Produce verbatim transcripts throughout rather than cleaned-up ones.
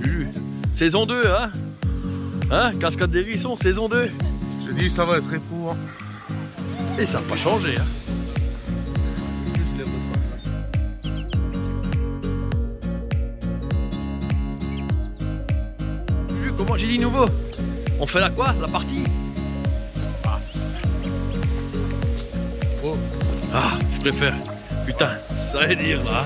Juju, saison deux, hein? Hein? Cascade des Rissons, saison deux. J'ai dit ça va être éprouvant. Et ça n'a pas changé, hein? Juju, comment j'ai dit nouveau? On fait la quoi? La partie? Oh. Ah, je préfère. Putain, ça veut dire là.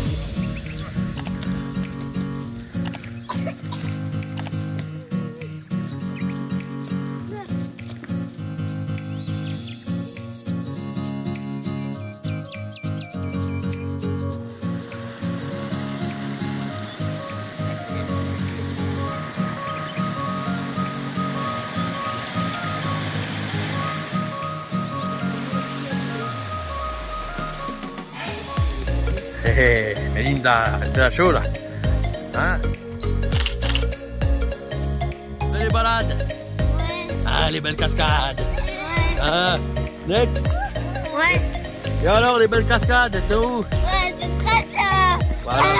Hé hé, Melinda, elle fait la chaud là. Hein? Les balades. Ouais. Ah, les belles cascades. Ouais. Ah, net. Ouais. Et alors, les belles cascades, c'est où? Ouais, c'est très bien. Voilà.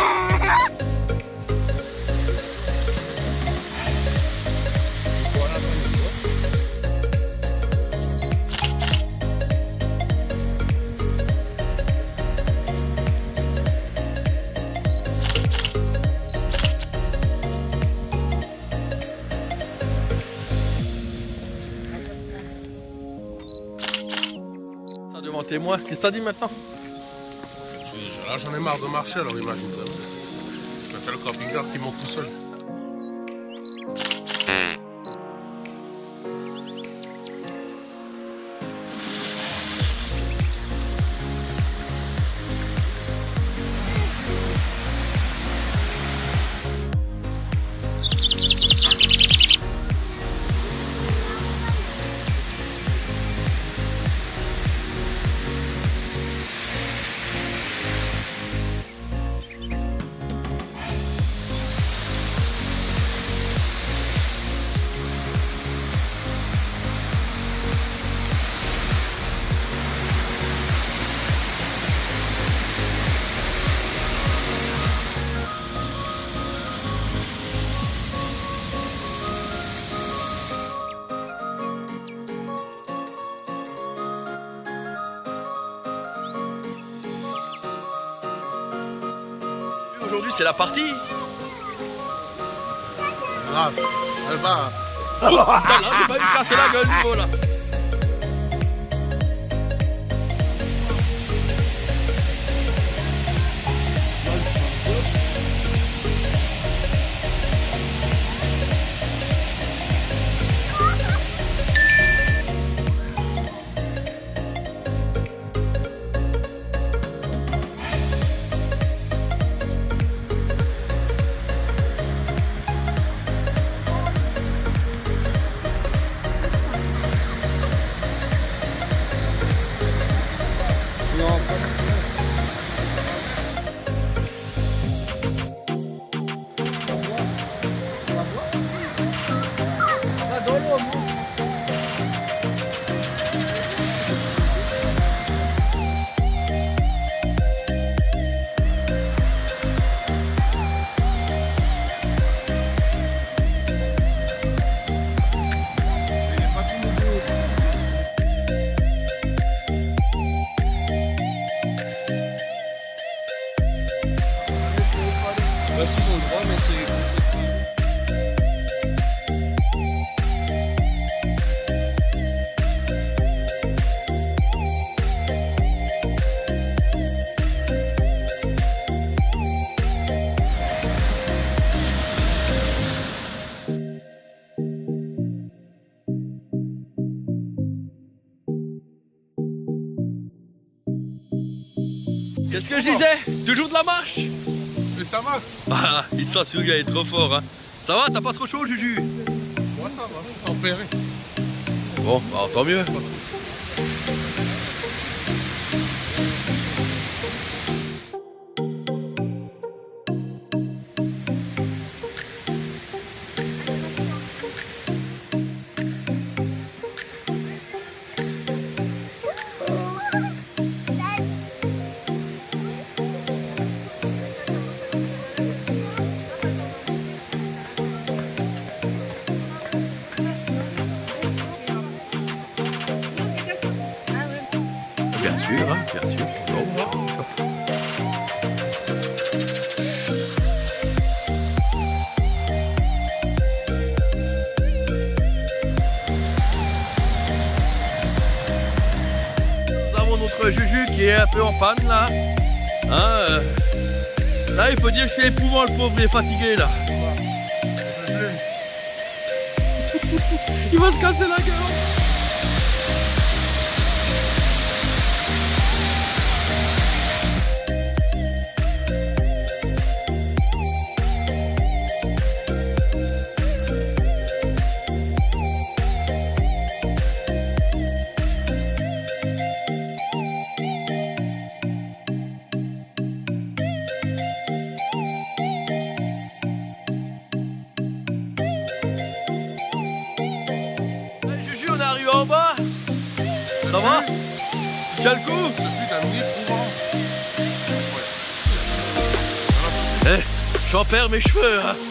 Ça devant témoin. Qu'est-ce que t'as dit maintenant? Là j'en ai marre de marcher, alors imagine-toi. T'as le camping-car qui monte tout seul. Aujourd'hui, c'est la partie. Grâce. Eh ben. Putain, là, j'ai pas eu casser la gueule, nouveau là. Bah, s'ils ont le droit, mais c'est... Qu'est-ce que je disais? Toujours de la marche? Mais ça va. Ah, il sent celui-là, il est trop fort, hein. Ça va, t'as pas trop chaud, Juju? Moi ça va, je suis tempéré. Bon, bah, tant mieux. sûr, hein, bien sûr. Nous avons notre Juju qui est un peu en panne là. Hein, euh, là, il faut dire que c'est éprouvant, le pauvre, il est fatigué là. Il va se casser la gueule. On est arrivé en bas. Ça va? Tu tiens le coup? Putain, oui, éprouvant. Eh, j'en perds mes cheveux, hein.